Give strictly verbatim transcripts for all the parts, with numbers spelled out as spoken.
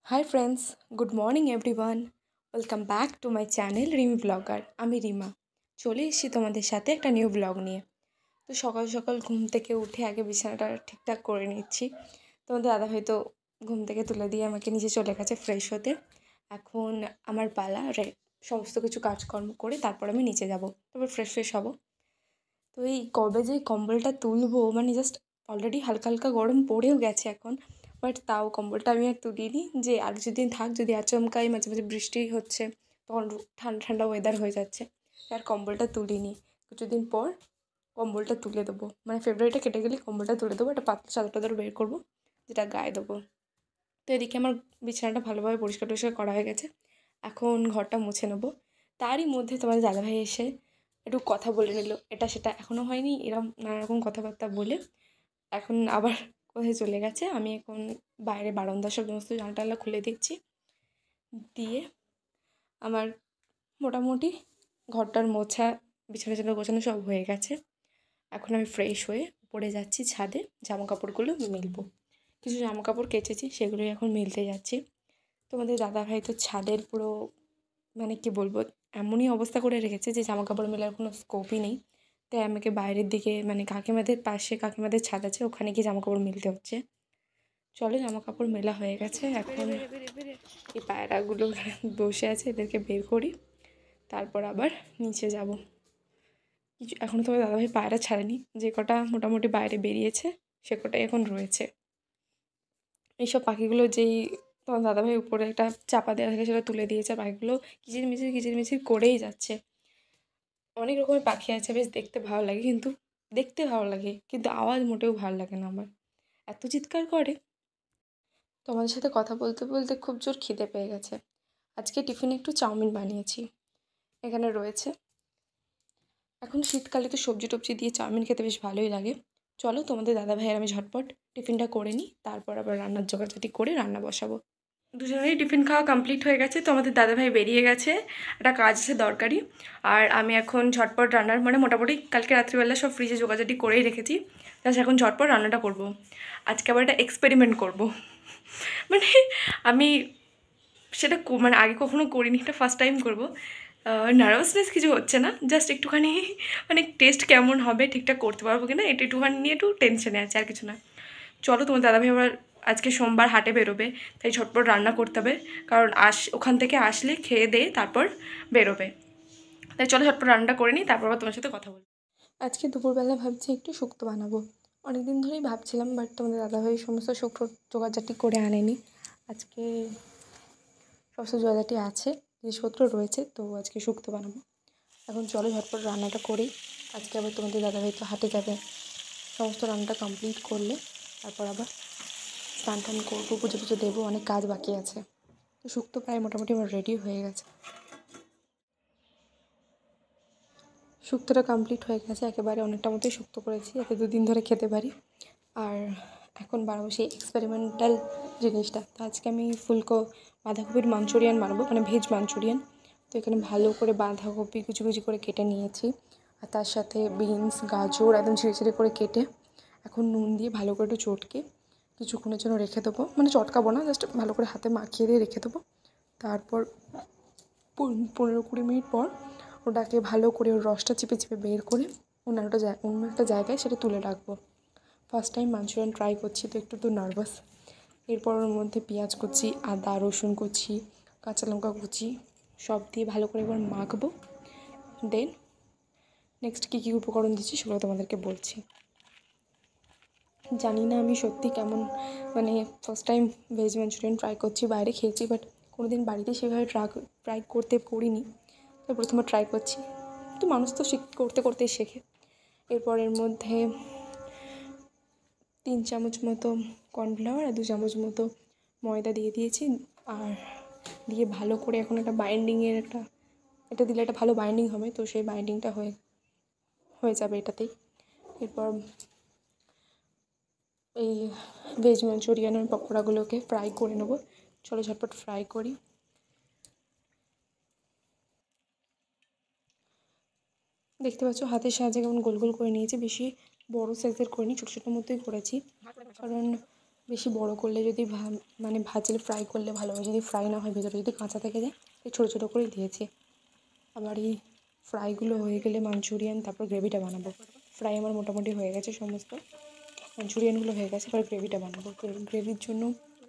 Hi friends, good morning everyone. Welcome back to my channel Rimi blogger. আমি রিমা চলে এসেছি তোমাদের সাথে একটা নিউ ব্লগ নিয়ে। তো সকাল সকাল ঘুম থেকে উঠে আগে বিছানাটা ঠিকঠাক করে নিচ্ছি। তোমাদের দাদা হয়তো ঘুম থেকে তুলে দিয়ে আমাকে নিচে চলে গেছে ফ্রেশ হতে। এখন আমার পালা সমস্ত কিছু কাজকর্ম করে তারপর আমি নিচে যাব, তারপর ফ্রেশ ফ্রেশ হব। তো এই কবে যে কম্বলটা তুলবো, মানে জাস্ট অলরেডি হালকা হালকা গরম পড়েও গেছে এখন, বাট তাও কম্বলটা আমি আর তুলিনি, যে আর কিছুদিন থাক, যদি আচমকাই মাঝে মাঝে বৃষ্টি হচ্ছে তখন ঠান্ডা ঠান্ডা ওয়েদার হয়ে যাচ্ছে, আর কম্বলটা তুলিনি। কিছুদিন পর কম্বলটা তুলে দেবো, মানে ফেব্রুয়ারিটা কেটে গেলে কম্বলটা তুলে দেবো, একটা পাতলা চাদর টাদর বের করবো যেটা গায়ে দেবো। তো এদিকে আমার বিছানাটা ভালোভাবে পরিষ্কার টরিষ্কার করা হয়ে গেছে, এখন ঘরটা মুছে নেবো। তারই মধ্যে তোমার দাদাভাই এসে একটু কথা বলে নিল, এটা সেটা এখনও হয়নি, এরকম নানারকম কথাবার্তা বলে এখন আবার কোথায় চলে গেছে। আমি এখন বাইরে বারান্দা সমস্ত জানলা খুলে দিচ্ছি, দিয়ে আমার মোটামুটি ঘরটার মোছা বিছানা টিছানা গোছানো সব হয়ে গেছে। এখন আমি ফ্রেশ হয়ে উপরে যাচ্ছি ছাদে, জামা কাপড়গুলো মেলবো। কিছু জামা কাপড় কেচেছি, সেগুলোই এখন মেলতে যাচ্ছি। তোমাদের দাদাভাই তো ছাদের পুরো, মানে কি বলবো, এমনই অবস্থা করে রেখেছে যে জামা কাপড় মেলার কোনো স্কোপই নেই। তাই আমাকে বাইরের দিকে, মানে কাকিমাদের পাশে কাকিমাদের ছাদ আছে, ওখানে গিয়ে জামা কাপড় মেলতে হচ্ছে। চলো, জামা কাপড় মেলা হয়ে গেছে, এখন এই পায়রাগুলো বসে আছে, এদেরকে বের করি, তারপর আবার নিচে যাব। কিছু এখনও তোমার দাদাভাই পায়রা ছাড়েনি, যে কটা মোটামুটি বাইরে বেরিয়েছে সে কটাই এখন রয়েছে। এইসব পাখিগুলো যেই তোমার দাদাভাই উপরে একটা চাপা দেওয়া থাকে সেটা তুলে দিয়েছে, পাখিগুলো কিচিরমিচির কিচিরমিচির করেই যাচ্ছে। অনেক রকমের পাখি আছে, বেশ দেখতে ভালো লাগে, কিন্তু দেখতে ভালো লাগে কিন্তু আওয়াজ মোটেও ভালো লাগে না আমার, এত চিৎকার করে। তোমাদের সাথে কথা বলতে বলতে খুব জোর খিদে পেয়ে গেছে। আজকে টিফিনে একটু চাউমিন বানিয়েছি, এখানে রয়েছে। এখন শীতকালে তো সবজি টবজি দিয়ে চাউমিন খেতে বেশ ভালোই লাগে। চলো, তোমাদের দাদাভাই আর আমি ঝটপট টিফিনটা করে নিই, তারপর আবার রান্নার জোগাড়জাটি করে রান্না বসাবো। দুজনেরই টিফিন খাওয়া কমপ্লিট হয়ে গেছে, তো আমাদের দাদাভাই বেরিয়ে গেছে, একটা কাজ আছে দরকারি। আর আমি এখন ঝটপট রান্নার, মানে মোটামুটি কালকে রাত্রিবেলা সব ফ্রিজে জোগাড়জাটি করেই রেখেছি, জাস্ট এখন ঝটপট রান্নাটা করব। আজকে আবার একটা এক্সপেরিমেন্ট করব, মানে আমি সেটা মানে আগে কখনো করিনি, এটা ফার্স্ট টাইম করবো। নার্ভাসনেস কিছু হচ্ছে না, জাস্ট একটুখানি মানে টেস্ট কেমন হবে, ঠিকঠাক করতে পারবো কিনা এটা একটুখানি নিয়ে একটু টেনশনে আছে, আর কিছু না। চলো, তোমার দাদাভাই আবার আজকে সোমবার হাটে বেরোবে, তাই ঝটপট রান্না করতে হবে, কারণ আস ওখান থেকে আসলে খেয়ে দিয়ে তারপর বেরোবে। তাই চলো ঝটপট রান্নাটা করে নিই, তারপর আবার তোমার সাথে কথা বলবো। আজকে দুপুরবেলা ভাবছি একটু শুক্তো বানাবো, অনেক দিন ধরেই ভাবছিলাম, বাট তোমাদের দাদাভাই সমস্ত শুক্তো জোগাড়জাটি করে আনেনি। আজকে সমস্ত জোগাড়জাটি আছে, জিনিসপত্র রয়েছে, তো আজকে শুক্তো বানাবো। এখন চলো ঝটপট রান্নাটা করি। আজকে আবার তোমাদের দাদাভাই তো হাটে যাবে, সমস্ত রান্নাটা কমপ্লিট করলে তারপর আবার স্নান টান করবো, পুজো পুজো দেবো, অনেক কাজ বাকি আছে। তো শুক্তো প্রায় মোটামুটি আমার রেডি হয়ে গেছে, শুক্তোটা কমপ্লিট হয়ে গেছে একেবারে, অনেকটা মতোই শুক্তো করেছি যাতে দুদিন ধরে খেতে পারি। আর এখন বানাবো সেই এক্সপেরিমেন্টাল জিনিসটা। তো আজকে আমি ফুলকো বাঁধাকপির মাঞ্চুরিয়ান বানাবো, মানে ভেজ মাঞ্চুরিয়ান। তো এখানে ভালো করে বাঁধাকপি কুচি কুচি করে কেটে নিয়েছি, আর তার সাথে বিনস গাজর একদম ছিঁড়ে ছিঁড়ে করে কেটে এখন নুন দিয়ে ভালো করে একটু চটকে কিছুক্ষণের জন্য রেখে দেবো, মানে চটকাবো না, জাস্ট ভালো করে হাতে মাখিয়ে দিয়ে রেখে দেবো। তারপর পনেরো কুড়ি মিনিট পর ওটাকে ভালো করে ওর রসটা চিপে চিপে বের করে অন্য একটা জায়গায় অন্য একটা জায়গায় সেটা তুলে রাখবো। ফার্স্ট টাইম মাঞ্চুরিয়ান ট্রাই করছি, তো একটু তো নার্ভাস। এরপর ওর মধ্যে পেঁয়াজ কুচি, আদা রসুন কুচি, কাঁচা লঙ্কা কুচি সব দিয়ে ভালো করে এবার মাখবো। দেন নেক্সট কী কী উপকরণ দিচ্ছি সেগুলো তোমাদেরকে বলছি। জানি না আমি সত্যি কেমন, মানে first time veg manchurian try করছি, বাইরে খেয়েছি বাট কোনো দিন বাড়িতে সেভাবে ট্রাই ট্রাই করতে করিনি, তো প্রথমে ট্রাই করছি। তো মানুষ তো শিখ করতে করতেই শেখে। এরপর এর মধ্যে তিন চামচ মতো কর্নফ্লাওয়ার আর দু চামচ মতো ময়দা দিয়ে দিয়েছি, আর দিয়ে ভালো করে এখন একটা বাইন্ডিংয়ের একটা এটা দিলে একটা ভালো বাইন্ডিং হবে, তো সেই বাইন্ডিংটা হয়ে হয়ে যাবে এটাতেই। এরপর এই ভেজ মাঞ্চুরিয়ানের পকোড়াগুলোকে ফ্রাই করে নেবো। চলো ঝটপট ফ্রাই করি। দেখতে পাচ্ছ হাতের সাহায্যে কেমন গোল গোল করে নিয়েছি, বেশি বড়ো সাইজের করিনি, ছোটো ছোটো মতোই করেছি, কারণ বেশি বড় করলে যদি মানে ভাজলে ফ্রাই করলে ভালো হয়, যদি ফ্রাই না হয় ভেতরে যদি কাঁচা থেকে যায় তাই ছোটো ছোটো করেই দিয়েছি। আবার এই ফ্রাইগুলো হয়ে গেলে মাঞ্চুরিয়ান তারপর গ্রেভিটা বানাবো। ফ্রাই আমার মোটামুটি হয়ে গেছে, সমস্ত মাঞ্চুরিয়ানগুলো হয়ে গেছে, এবার গ্রেভিটা বানাবো। গ্রেভির জন্য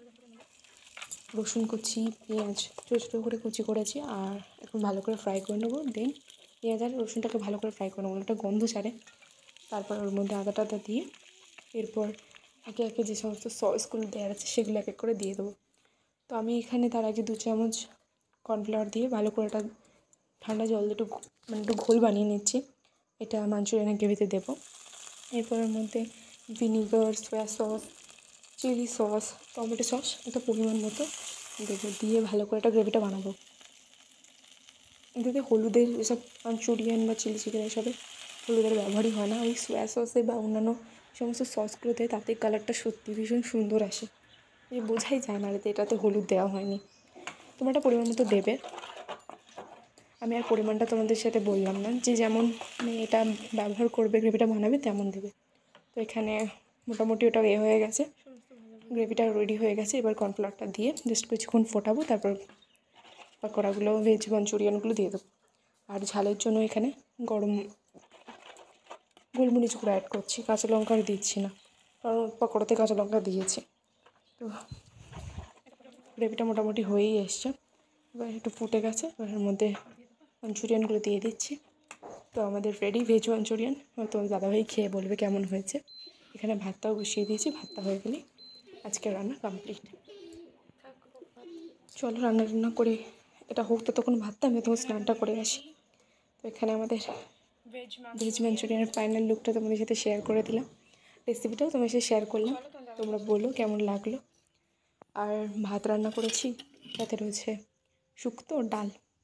রসুন কুচি, পেঁয়াজ ছোটো ছোটো করে কুচি করেছি, আর এখন ভালো করে ফ্রাই করে নেবো। দেন পেঁয়াজ আর রসুনটাকে ভালো করে ফ্রাই করে নেবো, একটা গন্ধ ছাড়ে। তারপর ওর মধ্যে আদা টাদা দিয়ে এরপর একে একে যে সমস্ত সসগুলো দেওয়ার আছে সেগুলো এক এক করে দিয়ে দেবো। তো আমি এখানে তার আগে দু চামচ কর্নফ্লাওয়ার দিয়ে ভালো করে এটা ঠান্ডা জল দিয়ে একটু মানে একটু ঘোল বানিয়ে নিচ্ছি। এটা মাঞ্চুরিয়ানের গ্রেভিতে দেবো। এরপর এর মধ্যে vinegar, soy sauce, chilli sauce, tomato sauce একটা পরিমাণ মতো দেবো, দিয়ে ভালো করে একটা গ্রেভিটা বানাবো। এটাতে হলুদের এসব মাঞ্চুরিয়ান বা চিলি চিকেন এসবে হলুদের ব্যবহারই হয় না, ওই সয়া সসে বা অন্যান্য সমস্ত সসগুলোতে তাতে কালারটা সত্যি ভীষণ সুন্দর আসে, এই বোঝাই যায় না যে এটাতে হলুদ দেওয়া হয়নি। তোমরা একটা পরিমাণ মতো দেবে, আমি আর পরিমাণটা তোমাদের সাথে বললাম না, যে যেমন মানে এটা ব্যবহার করবে গ্রেভিটা বানাবে তেমন দেবে। তো এখানে মোটামুটি ওটা এ হয়ে গেছে, গ্রেভিটা রেডি হয়ে গেছে। এবার কর্নফ্লাওয়ারটা দিয়ে জাস্ট কিছুক্ষণ ফোটাবো, তারপর পকোড়াগুলো ভেজ মাঞ্চুরিয়ানগুলো দিয়ে দেবো। আর ঝালের জন্য এখানে গরম গোলমরিচ গুঁড়ো অ্যাড করছি, কাঁচা লঙ্কা আর দিচ্ছি না, কারণ পকোড়াতে কাঁচা লঙ্কা দিয়েছি। তো গ্রেভিটা মোটামুটি হয়েই এসছে, এবার একটু ফুটে গেছে, এবার এর মধ্যে মাঞ্চুরিয়ানগুলো দিয়ে দিচ্ছি। তো আমাদের রেডি ভেজ মাঞ্চুরিয়ান। তো দাদাভাই খেয়ে বলবে কেমন হয়েছে। এখানে ভাতটাও বসিয়ে দিয়েছি, ভাতটা হয়ে গেলে আজকে রান্না কমপ্লিট। চলো রান্না রান্না করে এটা হোক, তো তখন ভাতটা আমি তখন স্নানটা করে আসি। তো এখানে আমাদের ভেজ মাঞ্চুরিয়ানের ফাইনাল লুকটা তোমাদের সাথে শেয়ার করে দিলাম, রেসিপিটাও তোমার সাথে শেয়ার করলাম। তোমরা বলো কেমন লাগলো। আর ভাত রান্না করেছি, সাথে রয়েছে শুক্তো ডাল।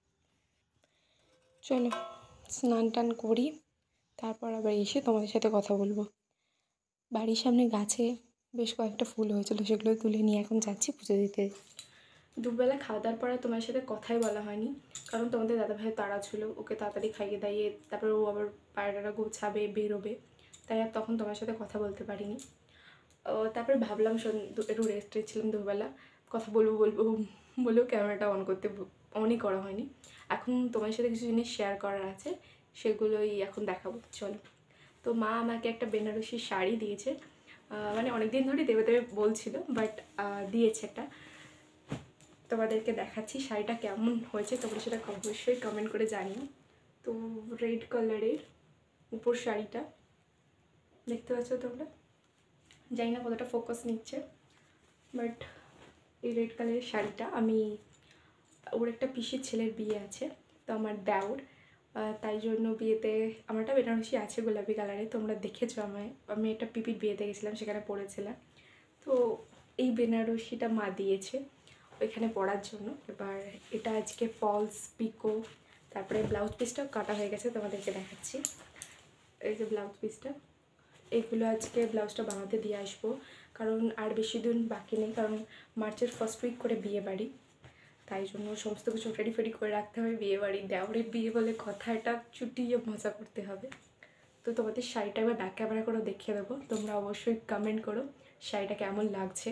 চলো স্নান টান করি, তারপর আবার এসে তোমাদের সাথে কথা বলবো। বাড়ির সামনে গাছে বেশ কয়েকটা ফুল হয়েছিল, সেগুলো তুলে নিয়ে এখন যাচ্ছি পুজো দিতে। দুপুরবেলা খাওয়া দাওয়ার পরে তোমার সাথে কথাই বলা হয়নি, কারণ তোমাদের দাদাভাইয়ের তাড়া ছিল, ওকে তাড়াতাড়ি খাইয়ে দাইয়ে তারপর ও আবার পায়রাটা গোছাবে বেরোবে, তাই আর তখন তোমার সাথে কথা বলতে পারিনি। তারপরে ভাবলাম একটু রেস্টে ছিলাম, দুপুরবেলা কথা বলবো বলবো বলেও ক্যামেরাটা অন করতে অনই করা হয়নি। এখন তোমার সাথে কিছু জিনিস শেয়ার করার আছে, সেগুলোই এখন দেখাবো। চলো। তো মা আমাকে একটা বেনারসি শাড়ি দিয়েছে, মানে অনেক দিন ধরেই দেবে দেবে বলছিল, বাট দিয়েছে একটা। তোমাদেরকে দেখাচ্ছি শাড়িটা কেমন হয়েছে, তোমরা সেটা অবশ্যই কমেন্ট করে জানিও। তো রেড কালারের উপর শাড়িটা দেখতে পাচ্ছ তোমরা, জানি না কতটা ফোকাস নিচ্ছে, বাট এই রেড কালারের শাড়িটা আমি, ওর একটা পিসির ছেলের বিয়ে আছে, তো আমার দেওর, তাই জন্য বিয়েতে আমার একটা বেনারসি আছে গোলাপি কালারে, তোমরা দেখেছো আমায়, আমি একটা পিপির বিয়েতে গেছিলাম সেখানে পরেছিলাম। তো এই বেনারসিটা মা দিয়েছে ওইখানে পরার জন্য। এবার এটা আজকে ফলস পিকো, তারপরে ব্লাউজ পিসটাও কাটা হয়ে গেছে, তোমাদেরকে দেখাচ্ছি। এই যে ব্লাউজ পিসটা, এইগুলো আজকে ব্লাউজটা বানাতে দিয়ে আসবো, কারণ আর বেশি দিন বাকি নেই, কারণ মার্চের ফার্স্ট উইক করে বিয়ে বাড়ি, তাই জন্য সমস্ত কিছু রেডি ফেডি করে রাখতে হবে। বিয়ে বাড়ি দেওরের বিয়ে বলে কথা, এটা চুটিয়ে মজা করতে হবে। তো তোমাদের শাড়িটা এবার ব্যাক ক্যামেরা করে দেখিয়ে দেবো, তোমরা অবশ্যই কমেন্ট করো শাড়িটা কেমন লাগছে।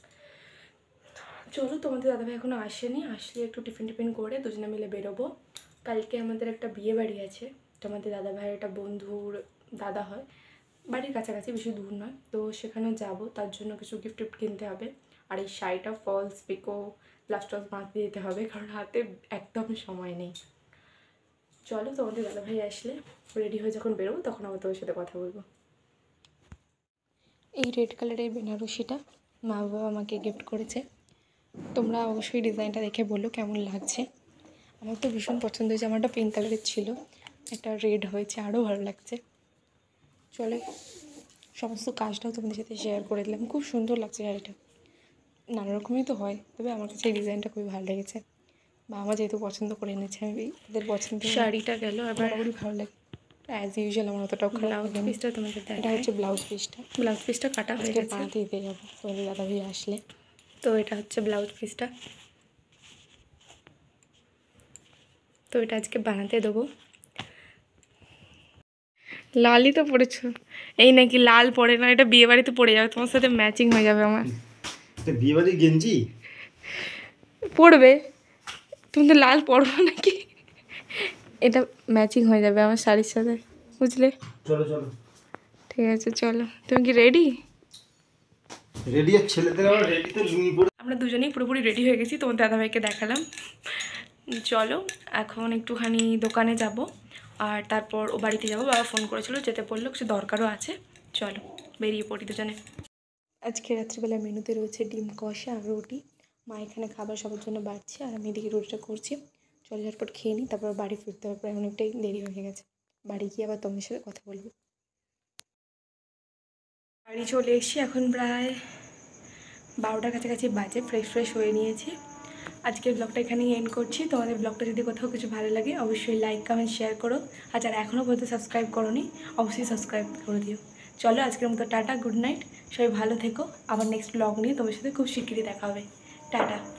চলো, তোমাদের দাদাভাই এখনও আসেনি, আসলে একটু টিফিন টিফিন করে দুজনে মিলে বেরোবো। কালকে আমাদের একটা বিয়ে বাড়ি আছে, তোমাদের দাদাভাইয়ের একটা বন্ধুর দাদা হয়, বাড়ির কাছাকাছি, বেশি দূর নয়। তো সেখানে যাব, তার জন্য কিছু গিফট টিফট কিনতে হবে। আর এই শাড়িটা ফলস পিকো ব্লাউজ টাউজ বাঁধতে দিতে হবে, কারণ হাতে একদম সময় নেই। চলো, তোমাদের দাদাভাই আসলে রেডি হয়ে যখন বেরোবো তখন আবার তোমার সাথে কথা বলবো। এই রেড কালারের বেনারসিটা মা বাবা আমাকে গিফট করেছে, তোমরা অবশ্যই ডিজাইনটা দেখে বলো কেমন লাগছে। আমার তো ভীষণ পছন্দ হয়েছে, আমারটা পিঙ্ক কালারের ছিল, একটা রেড হয়েছে, আরও ভালো লাগছে। চলে সমস্ত কাজটাও তোমাদের সাথে শেয়ার করে দিলাম, খুব সুন্দর লাগছে শাড়িটা, নানা রকমই তো হয়, তবে আমার কাছে এই ডিজাইনটা খুবই ভালো লেগেছে। বা আমার যেহেতু পছন্দ করে এনেছে, আমি এদের পছন্দ শাড়িটা গেল, আবার খুবই ভালো লাগে। অ্যাজ ইউজুয়াল আমার অতটাও ব্লাউজ পিসটা তোমাদের এটা হচ্ছে ব্লাউজ পিসটা, ব্লাউজ পিসটা কাটা হয়ে গেছে, বানাতে দিতে যাবো তোমাদের দাদাভাই আসলে। তো এটা হচ্ছে ব্লাউজ পিসটা, তো এটা আজকে বানাতে দেবো। লালই তো পরেছো, এই নাকি লাল পরে না, এটা বিয়ে বাড়িতে পরে যাবে, তোমার সাথে ম্যাচিং হয়ে যাবে আমার। এটা বিয়েবাড়ির গেঞ্জি পরবে, তুমি তো লাল পরবো নাকি? এটা ম্যাচিং হয়ে যাবে আমার শাড়ির সাথে, বুঝলে? চলো চলো, ঠিক আছে চলো। তুমি কি রেডি? রেডি আর ছেলেদের আবার রেডিতে লুঙ্গি পরে। আমরা দুজনেই পুরোপুরি রেডি হয়ে গেছি, তোমার দাদাভাইকে দেখালাম। চলো এখন একটুখানি দোকানে যাব, আর তারপর ও বাড়িতে যাবো। বাবা ফোন করেছিল, যেতে বললো, কিছু দরকারও আছে। চলো বেরিয়ে পড়ি দুজনে। আজকে রাত্রিবেলা মেনুতে রয়েছে ডিম কষা আর রুটি। মা এখানে খাবার সবার জন্য বাড়ছে, আর আমি এদিকে রুটিটা করছি। চলো ঝটপট খেয়ে নিই, তারপর বাড়ি ফিরতে হবে, প্রায় অনেকটাই দেরি হয়ে গেছে। বাড়ি গিয়ে আবার তোমাদের সাথে কথা বলবো। বাড়ি চলে এসেছি, এখন প্রায় বারোটার কাছাকাছি বাজে। ফ্রেশ ফ্রেশ হয়ে নিয়েছি। আজকের ব্লগটা এখানেই এন্ড করছি। তোমাদের ব্লগটা যদি কোথাও কিছু ভালো লাগে অবশ্যই লাইক কমেন্ট শেয়ার করো, আর যারা এখনও পর্যন্ত সাবস্ক্রাইব করোনি অবশ্যই সাবস্ক্রাইব করে দিও। চলো আজকের মতো টাটা, গুড নাইট, সবাই ভালো থেকো। আবার নেক্সট ব্লগ নিয়ে তোমার সাথে খুব শিগগিরই দেখা হবে। টাটা।